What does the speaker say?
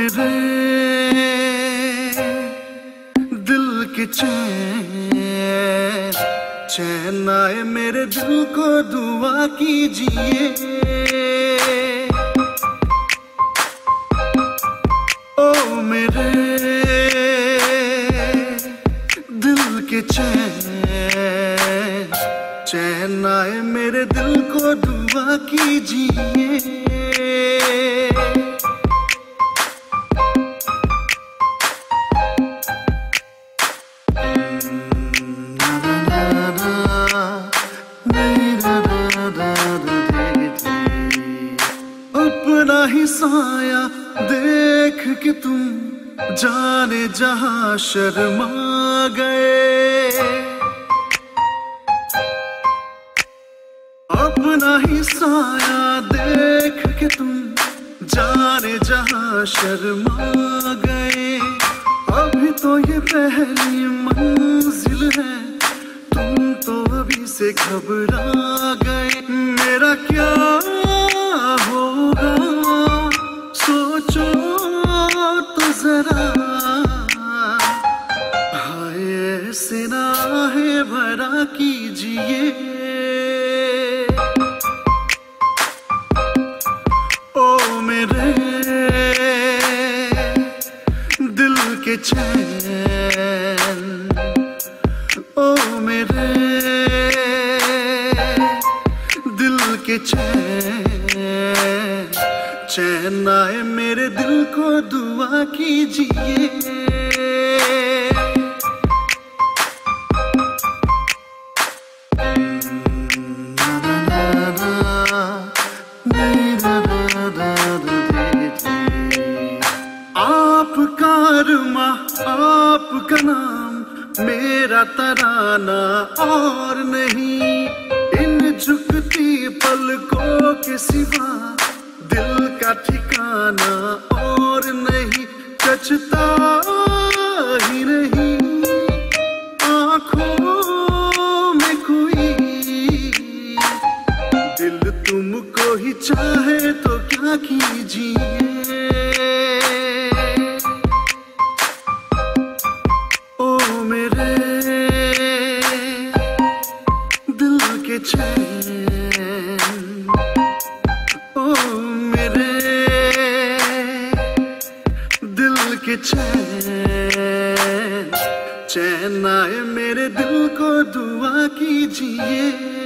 मेरे दिल के चैन चैन आए मेरे दिल को दुआ कीजिए। ओ मेरे दिल के चैन चैन आए मेरे दिल को दुआ कीजिए। अपना ही साया देख के तुम जाने जहां शर्मा गए। अपना ही साया देख के तुम जाने जहां शर्मा गए। अभी तो ये पहली मंजिल है, तुम तो अभी से घबरा गए। मेरा क्या होगा सोचो तो जरा, हाय ऐसे ना है भरा कीजिए। ओ मेरे दिल के चैन, ओ मेरे दिल के चैन चैन आए मेरे दिल को दुआ कीजिए। आपका अरमा आपका नाम मेरा तराना और नहीं। इन झुकती पलकों के सिवा दिल का ठिकाना और नहीं। जचता ही नहीं आँखों में कोई, दिल तुमको ही चाहे तो क्या कीजिए। ओ मेरे दिल के चैन, ओ मेरे दिल के चैन चैन आए मेरे दिल को दुआ कीजिए।